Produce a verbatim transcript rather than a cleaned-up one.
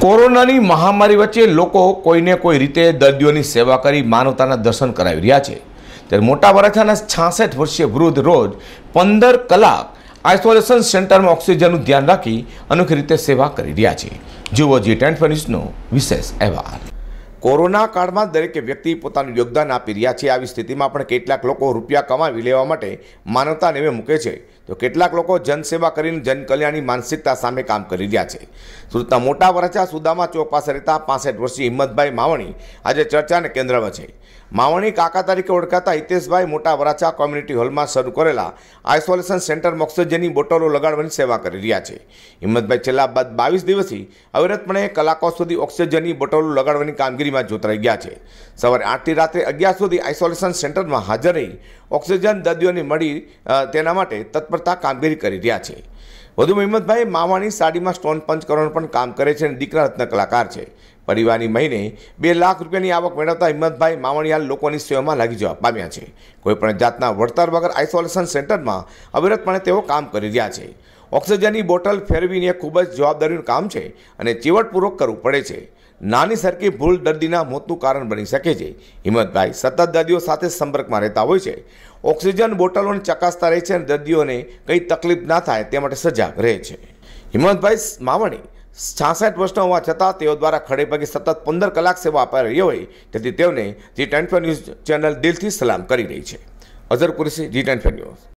કોરોનાની મહામારી વચ્ચે લોકો કોઈને કોઈ રીતે દર્દીઓની સેવા કરી માનવતાના દર્શન કરાવી રહ્યા છે। ત્યારે મોટા વરાછાના છાસઠ વર્ષીય વૃદ્ધ રોજ પંદર કલાક આઇસોલેશન સેન્ટરમાં ઓક્સિજનનું ધ્યાન રાખી અનોખી રીતે સેવા કરી રહ્યા છે। જુઓ જી ટેન ન્યૂઝનો વિશેષ અહેવાલ। કોરોના કાળમાં દરેક વ્યક્તિ પોતાનું યોગદાન આપી રહ્યા છે। આવી સ્થિતિમાં પણ કેટલાક લોકો રૂપિયા કમાવી લેવા માટે માનવતા નેવે મૂકે છે, તો કેટલાક લોકો જનસેવા કરીને જનકલ્યાણની માનસિકતા સામે કામ કરી રહ્યા છે। સુરતના મોટા વરાછા સુદામા ચોક પાસે રહેતા પાસઠ વર્ષીય હિંમતભાઈ માવણી આજે ચર્ચાના કેન્દ્રમાં છે। માવણી કાકા તરીકે ઓળખાતા હિતેશભાઈ મોટા વરાછા કોમ્યુનિટી હોલમાં શરૂ કરેલા આઇસોલેશન સેન્ટરમાં ઓક્સિજનની બોટલો લગાડવાની સેવા કરી રહ્યા છે। હિંમતભાઈ છેલ્લા બાવીસ દિવસથી અવિરતપણે કલાકો સુધી ઓક્સિજનની બોટલો લગાડવાની કામગીરીમાં જોતરાઈ ગયા છે। સવારે આઠથી રાત્રે અગિયાર સુધી આઇસોલેશન સેન્ટરમાં હાજર રહી ઓક્સિજન દર્દીઓને મળી તેના માટે તત્પરતા કામગીરી કરી રહ્યા છે। વધુમાં હિંમતભાઈ માવાણી સાડીમાં સ્ટોન પંચ કરવાનું પણ કામ કરે છે અને દીકરા રત્ન કલાકાર છે। પરિવારની મહિને બે લાખ રૂપિયાની આવક મેળવતા હિંમતભાઈ માવણીયાલ લોકોની સેવામાં લાગી જવા પામ્યા છે। કોઈપણ જાતના વળતર વગર આઇસોલેશન સેન્ટરમાં અવિરતપણે તેઓ કામ કરી રહ્યા છે। ઓક્સિજનની બોટલ ફેરવીને ખૂબ જ જવાબદારીનું કામ છે અને ચીવટપૂર્વક કરવું પડે છે। નાની સરખી ભૂલ દર્દીના મોતનું કારણ બની શકે છે। હિંમતભાઈ સતત દર્દીઓ સાથે સંપર્કમાં રહેતા હોય છે, ઓક્સિજન બોટલોને ચકાસતા રહે છે અને દર્દીઓને કંઈ તકલીફ ના થાય તે માટે સજાગ રહે છે। હિંમતભાઈ માવણી છાસઠ વર્ષના હોવા છતાં તેઓ દ્વારા ખડે પગે સતત પંદર કલાક સેવા અપાઈ રહી હોય, તેથી તેઓને જી ટેન ન્યૂઝ ચેનલ દિલથી સલામ કરી રહી છે। Azhar Qureshi, G ten news.